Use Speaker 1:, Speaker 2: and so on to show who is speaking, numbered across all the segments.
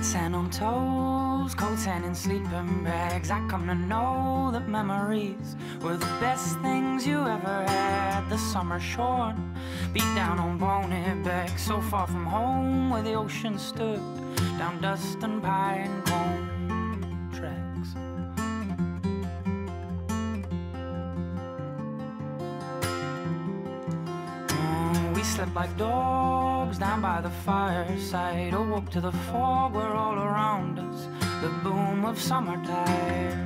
Speaker 1: Hot sand on toes, cold sand in sleeping bags. I come to know that memories were the best things you ever had. The summer shorn, beat down on bonehead back, so far from home where the ocean stood, down dust and pine cone tracks. We slept like dogs down by the fireside, awoke to the fog where all around us the boom of summertime.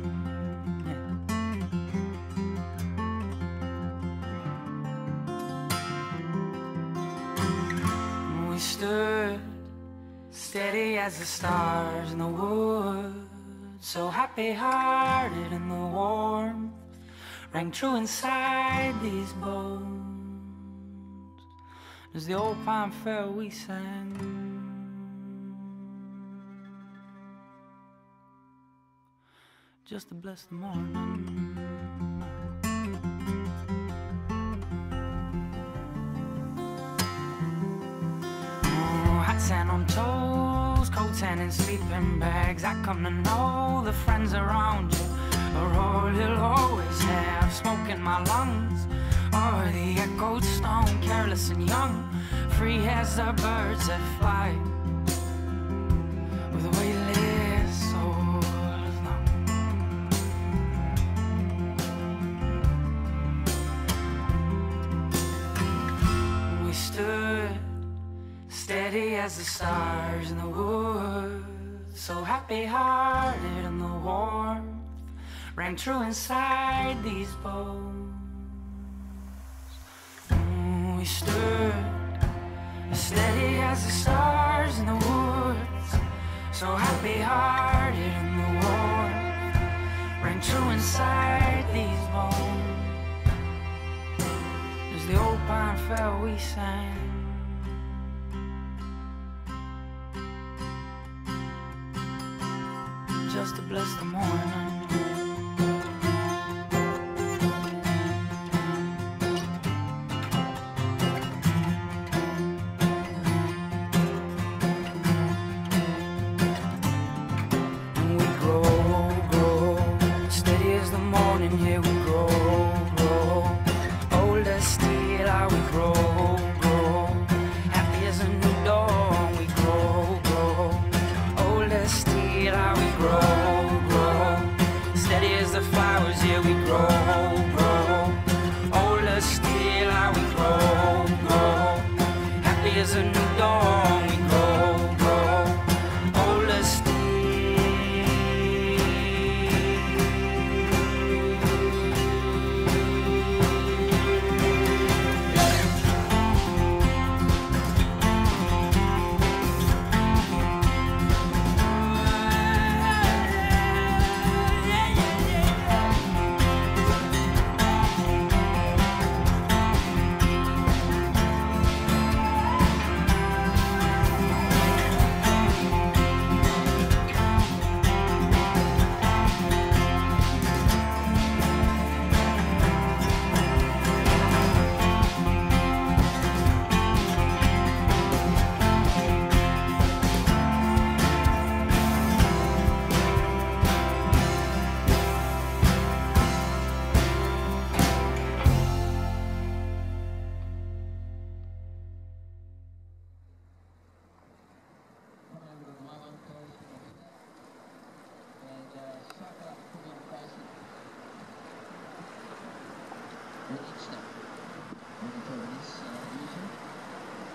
Speaker 1: We stood steady as the stars in the woods, so happy-hearted, and the warmth rang true inside these bones. As the old pine fell, we sang, just to bless the morning. Oh, hot sand on toes, cold sand in sleeping bags. I come to know the friends around you are all you'll always have. Smoke in my lungs, or the echoed stone, careless and young, free as the birds that fly, with weightless souls long. We stood steady as the stars in the woods, so happy-hearted, and the warmth rang true inside these bones. We stood steady as the stars in the woods, so happy-hearted, and the warmth rang true inside these bones. As the old pine fell, we sang, just to bless the morning. As a new dawn, we grow, grow, older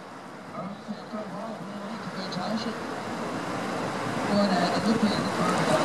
Speaker 2: Township. Going ahead and looking at the